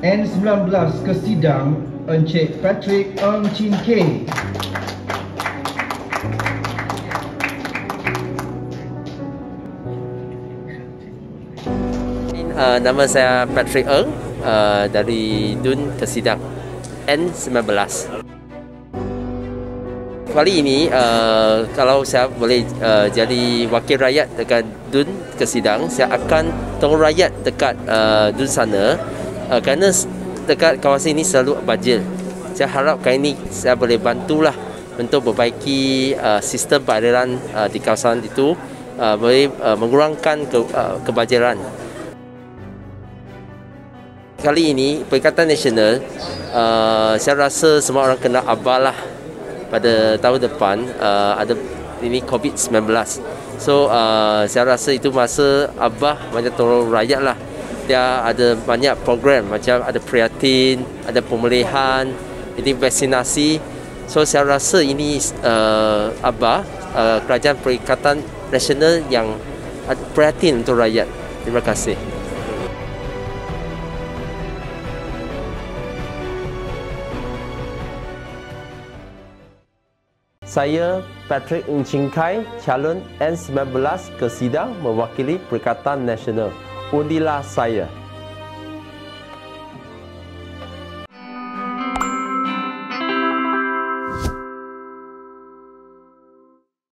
N19 ke sidang Encik Patrick Ng Chin Kay. Nama saya Patrick Ng dari DUN Kesidang N19. Kali ini kalau saya boleh jadi wakil rakyat dekat DUN Kesidang, saya akan tolong rakyat dekat DUN sana kerana dekat kawasan ini selalu banjir. Saya harap kali ini saya boleh bantulah untuk memperbaiki sistem peraliran di kawasan itu, boleh mengurangkan kebanjiran. Kali ini Perikatan Nasional, saya rasa semua orang kena abah lah pada tahun depan, ada ini COVID-19. So saya rasa itu masa abah banyak tolong rakyat lah. Dia ada banyak program macam ada prihatin, ada pemulihan, ini vaksinasi. So saya rasa ini abah Kerajaan Perikatan Nasional yang prihatin untuk rakyat. Terima kasih. Saya Patrick Ng Chin Kay, calon N19 ke sidang mewakili Perikatan Nasional. Undilah saya.